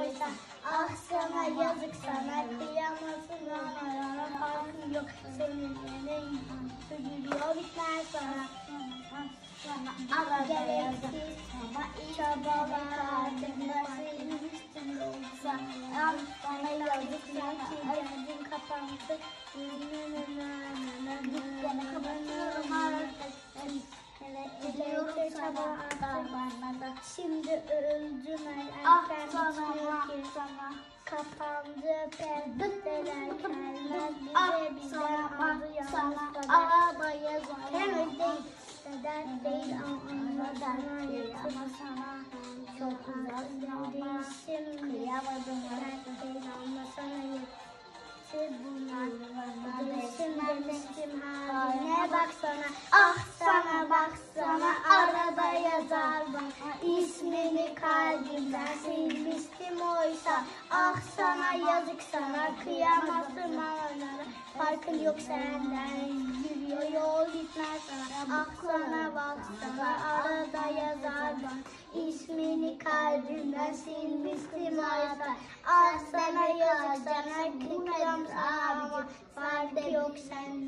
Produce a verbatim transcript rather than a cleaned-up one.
oysa. Ah sana yazık sana kıyamasın bana. Farkın yok senin yerin gülüyor bitmez sana. Gereksiz çabalar harcındasın üstünde olsa. Ah sana yazık sana derdin kapandı. Dükkanı kapatıyorum artık. Ediyorum sana. Şimdi öldüm erken bitmiyor ki. Kapandı perdeler gelmez bize bizden aldı yalnız arabaya zor. Hem öyle dert değil ama dert değil ama sana çok uzak değilsin. Kıyamadım dert değil ama sana yetti bunlar. Değilsin demiştim haline baksana. Ah sana baksana arada yazar bak. İsmini kalbimden silmiştim oysa. Ah sana yazık sana kıyamazsın bana. Farkın yok senden yürüyor yol gitmez sana. Ah sana baksana arada yazar bak. İsmini kalbimden silmiştim oysa. Ah sana yazık sana kıyamazsın ama farkın yok senden.